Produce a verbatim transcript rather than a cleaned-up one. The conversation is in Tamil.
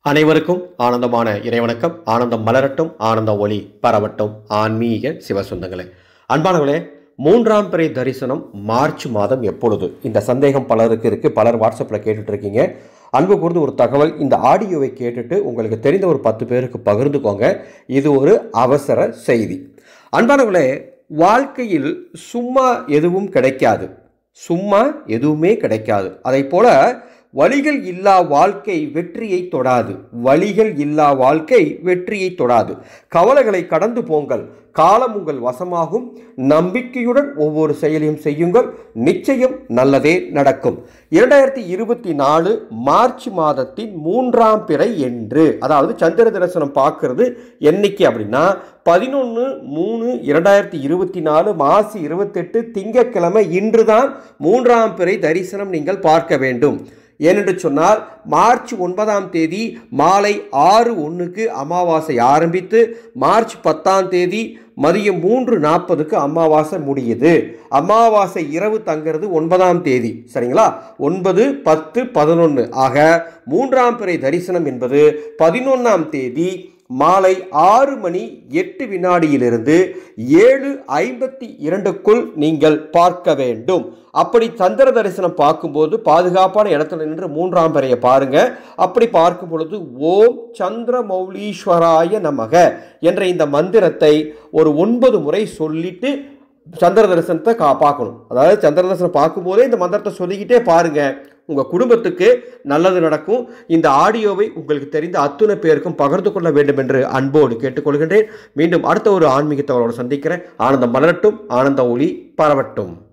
அனைவருக்கும் ஆனந்தமான இறைவணக்கம். ஆனந்தம் மலரட்டும், ஆனந்த ஒளி பரவட்டும். ஆன்மீக சிவசொந்தங்களே, அன்பானவர்களே, மூன்றாம் பிறை தரிசனம் மார்ச் மாதம் எப்பொழுது? இந்த சந்தேகம் பலருக்கு இருக்கு. பலர் வாட்ஸ்அப்பில் கேட்டுட்டு இருக்கீங்க. அன்பு கூர்ந்து ஒரு தகவல், இந்த ஆடியோவை கேட்டுட்டு உங்களுக்கு தெரிந்த ஒரு பத்து பேருக்கு பகிர்ந்துக்கோங்க. இது ஒரு அவசர செய்தி. அன்பானவர்களே, வாழ்க்கையில் சும்மா எதுவும் கிடைக்காது. சும்மா எதுவுமே கிடைக்காது. அதை போல வழிகள் இல்லா வாழ்க்கை வெற்றியை தொடாது. வழிகள் இல்லா வாழ்க்கை வெற்றியை தொடாது. கவலைகளை கடந்து போங்கள். காலம் உங்கள் வசமாகும். நம்பிக்கையுடன் ஒவ்வொரு செயலையும் செய்யுங்கள். நிச்சயம் நல்லதே நடக்கும். இரண்டாயிரத்தி இருபத்தி நாலு மார்ச் மாதத்தின் மூன்றாம் பிறை என்று, அதாவது சந்திர தரிசனம் பார்க்கறது என்னைக்கு அப்படின்னா பதினொன்று மூணு இரண்டாயிரத்தி இருபத்தி நாலு மாசி இருபத்தெட்டு திங்கட்கிழமை. இன்றுதான் மூன்றாம் பிறை தரிசனம் நீங்கள் பார்க்க வேண்டும். ஏனென்று சொன்னால் மார்ச் ஒன்பதாம் தேதி மாலை ஆறு ஒன்றுக்கு அமாவாசை ஆரம்பித்து மார்ச் பத்தாம் தேதி மதியம் மூன்று நாற்பதுக்கு அமாவாசை முடியுது. அமாவாசை இரவு தங்கிறது ஒன்பதாம் தேதி. சரிங்களா? ஒன்பது பத்து பதினொன்று ஆக மூன்றாம் பிறை தரிசனம் என்பது பதினொன்றாம் தேதி மாலை ஆறு மணி எட்டு வினாடியிலிருந்து ஏழு ஐம்பத்தி இரண்டுக்குள் நீங்கள் பார்க்க வேண்டும். அப்படி சந்திர தரிசனம் பார்க்கும்போது பாதுகாப்பான இடத்துல நின்று மூன்றாம் பிறையை பாருங்க. அப்படி பார்க்கும் பொழுது ஓம் சந்திர மௌலீஸ்வராய நமக என்ற இந்த மந்திரத்தை ஒரு ஒன்பது முறை சொல்லிட்டு சந்திர தரிசனத்தை கா பார்க்கணும். அதாவது சந்திர தரிசனம் பார்க்கும்போதே இந்த மந்திரத்தை சொல்லிக்கிட்டே பாருங்க. உங்கள் குடும்பத்துக்கு நல்லது நடக்கும். இந்த ஆடியோவை உங்களுக்கு தெரிந்த அத்துணை பேருக்கும் பகிர்ந்து கொள்ள வேண்டும் என்று அன்போடு கேட்டுக்கொள்கின்றேன். மீண்டும் அடுத்த ஒரு ஆன்மீக தகவலோடு சந்திக்கிறேன். ஆனந்தம் மலரட்டும், ஆனந்த ஒளி பரவட்டும்.